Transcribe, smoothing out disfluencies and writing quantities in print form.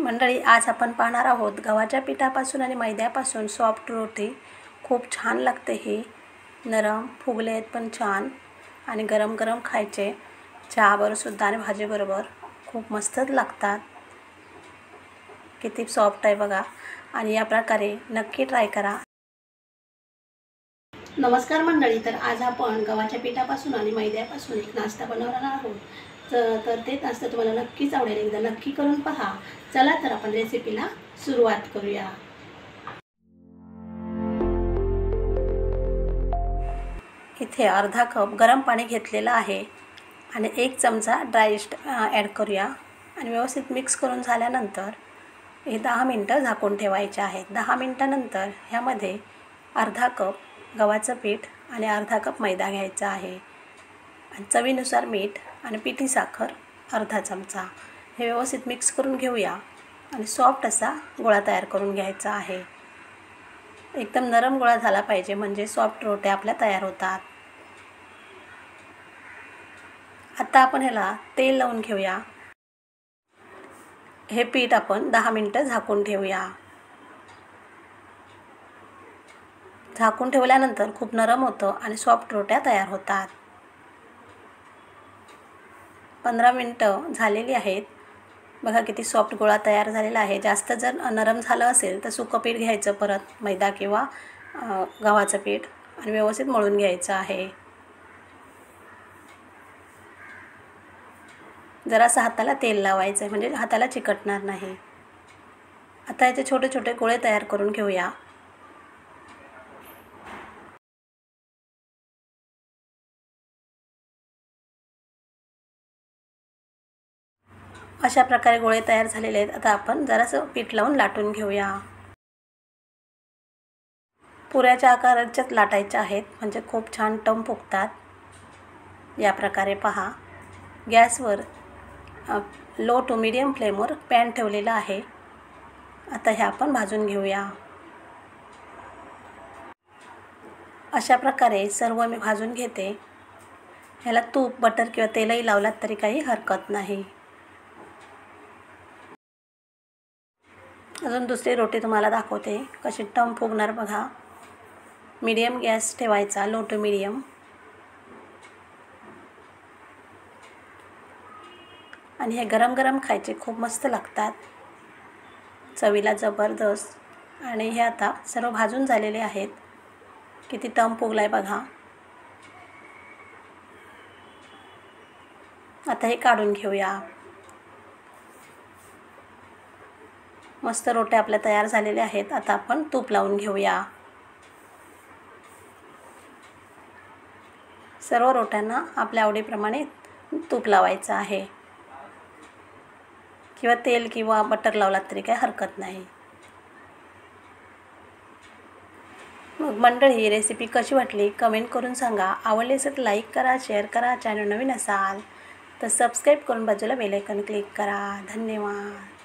मंडळी, आज आपण पाहणार आहोत गव्हाच्या पिठापासून आणि मैद्यापासून सॉफ्ट रोटी। खूप छान लागते ही, नरम फुगले आहेत पण छान, आणि गरम गरम खायचे चहाबरोबर सुद्धा आणि भाजीबरोबर खूप मस्तच लागतात। किती सॉफ्ट आहे बघा, आणि या प्रकारे नक्की ट्राय करा। नमस्कार मंडळी, तर आज आपण गव्हाच्या पिठापासून आणि मैद्यापासून एक नाश्ता बनवणार आहोत। तर ते नाश्ता तुम्हाला नक्कीच आवडेल, एकदा नक्की करून पहा। चला तर आपण रेसिपीला सुरुवात करूया। इथे अर्धा कप गरम पाणी घेतलेलं आहे आणि 1 चमचा ड्राय इस्ट ॲड करूया आणि व्यवस्थित मिक्स करून झाल्यानंतर हे 10 मिनिटं झाकून ठेवायचे आहेत। 10 मिनिटानंतर ह्यामध्ये अर्धा कप गव्हाचं पीठ आणि अर्धा कप मैदा घ्यायचा आहे आणि चवीनुसार मीठ आणि पिठी साखर अर्धा चमचा। हे व्यवस्थित मिक्स करून घेऊया आणि सॉफ्ट असा गोळा तयार करून घ्यायचा आहे। एकदम नरम गोळा झाला पाहिजे, म्हणजे सॉफ्ट रोट्या आपल्या तयार होतात। आता आपण ह्याला तेल लावून घेऊया। हे पीठ आपण 10 मिनिटं झाकून ठेवूया। झाकून ठेवल्यानंतर खूप नरम होतं आणि सॉफ्ट रोट्या तयार होतात। 15 मिनिटं झालेली आहेत। बघा किती सॉफ्ट गोळा तयार झालेला आहे। जास्त जर नरम झालं असेल तर सुकं पीठ घ्यायचं, परत मैदा किंवा गव्हाचं पीठ, आणि व्यवस्थित मळून घ्यायचं आहे। जरासं हाताला तेल लावायचं आहे, म्हणजे हाताला चिकटणार नाही। आता याचे छोटे छोटे गोळे तयार करून घेऊया। अशा प्रकारे गोळे तयार झालेले आहेत। आता आपण जरासं पीठ लावून लाटून घेऊया। पुऱ्याच्या आकाराच्याच लाटायच्या आहेत, म्हणजे खूप छान टम फुगतात। या प्रकारे पहा। गॅसवर लो टू मीडियम फ्लेमवर पॅन ठेवलेला आहे। आता हे आपण भाजून घेऊया। अशा प्रकारे सर्व मी भाजून घेते। ह्याला तूप, बटर किंवा तेलही लावलात तरी काही हरकत नाही। अजून दुसरी रोटी तुम्हाला दाखवते कशी टम फुगणार बघा। मीडियम गॅस ठेवायचा, लो टू मीडियम, आणि हे गरम गरम खायचे खूप मस्त लागतात, चवीला जबरदस्त। आणि हे आता सर्व भाजून झालेले आहेत। किती टम फुगलाय बघा। आता हे काढून घेऊया। मस्त रोट्या आपल्या तयार झालेल्या आहेत। आता आपण तूप लावून घेऊया। सर्व रोट्यांना आपल्या आवडीप्रमाणे तूप लावायचं आहे, किंवा तेल किंवा बटर लावलात तरी काही हरकत नाही। मग मंडळी, ही रेसिपी कशी वाटली कमेंट करून सांगा। आवडली असेल तर लाईक करा, शेअर करा। चॅनल नवीन असाल तर सबस्क्राईब करून बाजूला बेल आयकॉन क्लिक करा। धन्यवाद।